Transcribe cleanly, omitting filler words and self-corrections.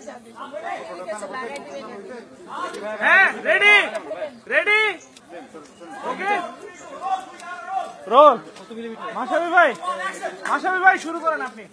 হ্যাঁ ready ready okay roll মাশাবি ভাই শুরু করেন আপনি